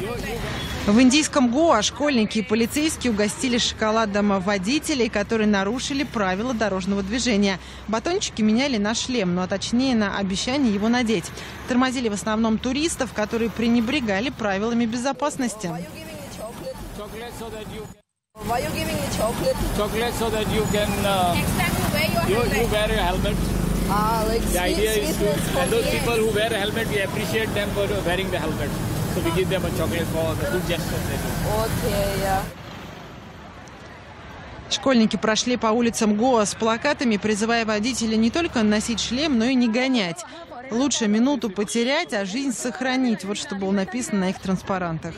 В индийском Гоа школьники и полицейские угостили шоколадом водителей, которые нарушили правила дорожного движения. Батончики меняли на шлем, ну а точнее на обещание его надеть. Тормозили в основном туристов, которые пренебрегали правилами безопасности. So we give them a chocolate for the good gesture. Okay, yeah. Школьники прошли по улицам Гоа с плакатами, призывая водителя не только носить шлем, но и не гонять. Лучше минуту потерять, а жизнь сохранить. Вот что было написано на их транспарантах.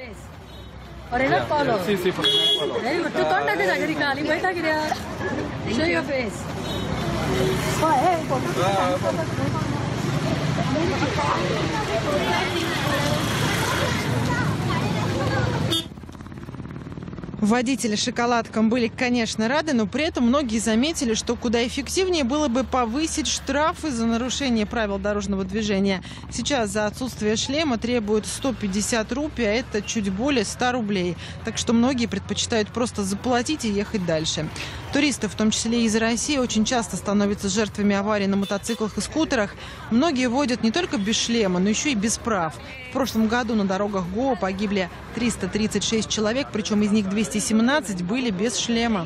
Водители шоколадкам были, конечно, рады, но при этом многие заметили, что куда эффективнее было бы повысить штрафы за нарушение правил дорожного движения. Сейчас за отсутствие шлема требуют 150 рупий, а это чуть более 100 рублей. Так что многие предпочитают просто заплатить и ехать дальше. Туристы, в том числе из России, очень часто становятся жертвами аварий на мотоциклах и скутерах. Многие водят не только без шлема, но еще и без прав. В прошлом году на дорогах Гоа погибли 336 человек, причем из них 217 были без шлема.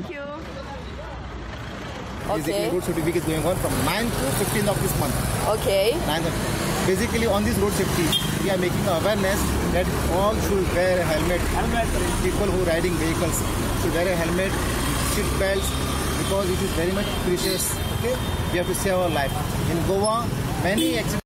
Okay. Road safety is going on from 9th to 15th of this month. Okay. Basically, on this road safety, we are making awareness that all should wear a helmet. People who are riding vehicles should wear a helmet, seat belts, because it is very much precious. Okay, we have to save our life. In Goa, many accidents.